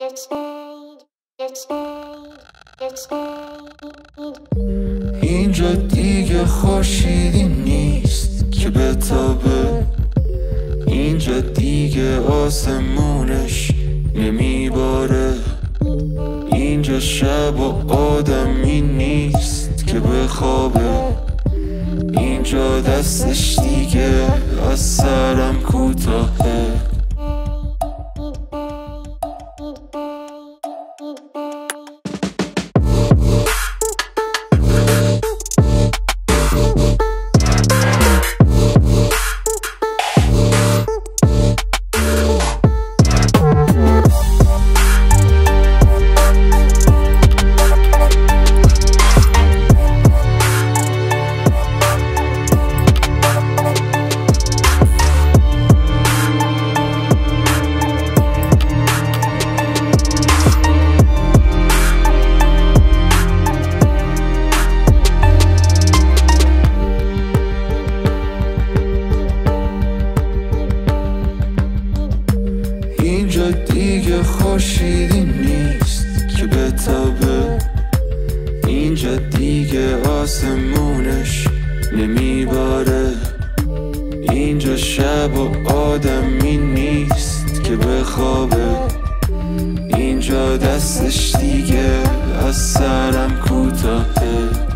اینجا دیگه خورشیدی نیست که بتابه، اینجا دیگه آسمونش نمیباره، اینجا شب و آدمی نیست که بخوابه، اینجا دستش دیگه از سرم کوتاهه. اینجا دیگه خورشیدی نیست که بتابه، اینجا دیگه آسمونش نمیباره، اینجا شب و آدمی نیست که بخوابه، اینجا دستش دیگه از سرم کوتاهه.